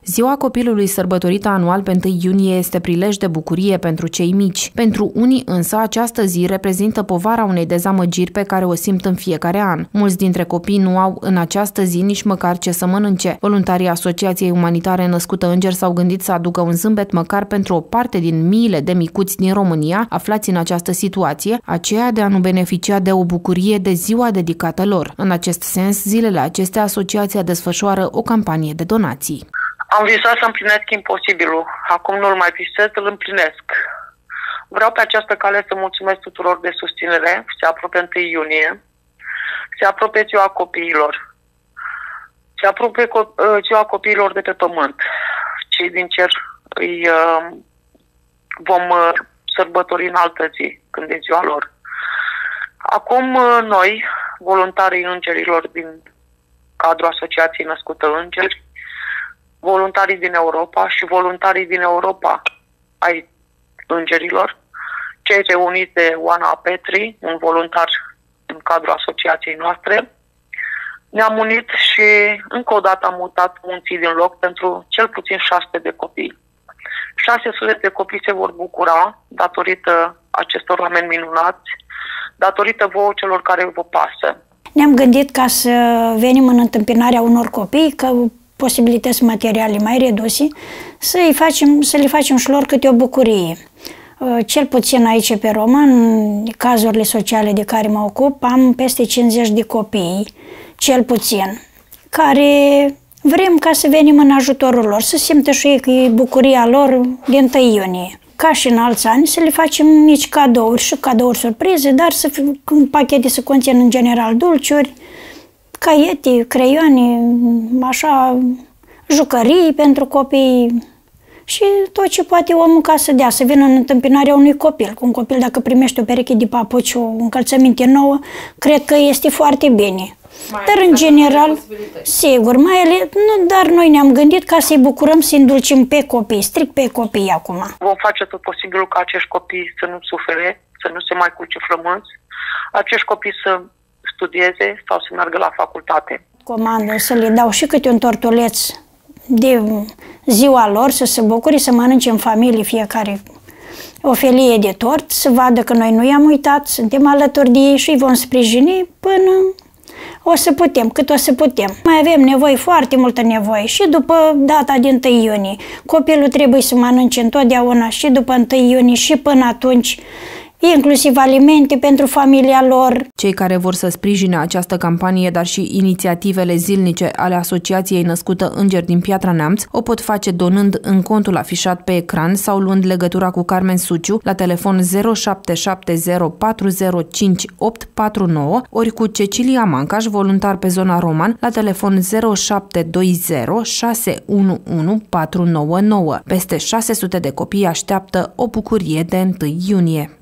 Ziua copilului sărbătorită anual pe 1 iunie este prilej de bucurie pentru cei mici. Pentru unii însă această zi reprezintă povara unei dezamăgiri pe care o simt în fiecare an. Mulți dintre copii nu au în această zi nici măcar ce să mănânce. Voluntarii Asociației Umanitare Născută Înger s-au gândit să aducă un zâmbet măcar pentru o parte din miile de micuți din România aflați în această situație, aceea de a nu beneficia de o bucurie de ziua dedicată lor. În acest sens, zilele acestea, asociația desfășoară o campanie de donații. Am visat să împlinesc imposibilul. Acum nu-l mai visez, îl împlinesc. Vreau pe această cale să mulțumesc tuturor de susținere. Se apropie 1 iunie. Se apropie ziua copiilor. Se apropie ziua copiilor de pe pământ. Cei din cer îi vom sărbători în altă zi, când e ziua lor. Acum noi, voluntarii îngerilor din cadrul Asociației Născută Îngeri, voluntarii din Europa și voluntarii din Europa ai îngerilor, cei reuniți de Oana Petri, un voluntar în cadrul asociației noastre, ne-am unit și încă o dată am mutat munții din loc pentru cel puțin 600 de copii. 600 de copii se vor bucura datorită acestor oameni minunați, datorită vouă celor care vă pasă. Ne-am gândit ca să venim în întâmpinarea unor copii, că posibilități materiale mai reduse, să le facem și lor câte o bucurie. Cel puțin aici pe Roman, în cazurile sociale de care mă ocup, am peste 50 de copii, cel puțin, care vrem ca să venim în ajutorul lor, să simtă și ei că e bucuria lor din 1 iunie. Ca și în alți ani, să le facem mici cadouri și cadouri surprize, dar pachete să conțin în general dulciuri, caiete, creioane, așa, jucării pentru copii și tot ce poate omul ca să dea, să vină în întâmpinarea unui copil. Un copil, dacă primește o pereche de papuci, o încălțăminte nouă, cred că este foarte bine. Dar în general, sigur, dar noi ne-am gândit ca să-i bucurăm, să-i îndulcim pe copii, strict pe copii acum. Vom face tot posibilul ca acești copii să nu sufere, să nu se mai culce flămânzi, acești copii să studieze sau să meargă la facultate. Comandă să le dau și câte un tortuleț de ziua lor, să se bucure, să mănânce în familie fiecare o felie de tort, să vadă că noi nu i-am uitat, suntem alături de ei și îi vom sprijini până o să putem, cât o să putem. Mai avem nevoie, foarte multă nevoie, și după data din 1 iunie. Copilul trebuie să mănânce întotdeauna și după 1 iunie și până atunci, inclusiv alimente pentru familia lor. Cei care vor să sprijine această campanie, dar și inițiativele zilnice ale Asociației Născută Îngeri din Piatra Neamț, o pot face donând în contul afișat pe ecran sau luând legătura cu Carmen Suciu la telefon 0770405849, ori cu Cecilia Mancaș, voluntar pe zona Roman, la telefon 0720611499. Peste 600 de copii așteaptă o bucurie de 1 iunie.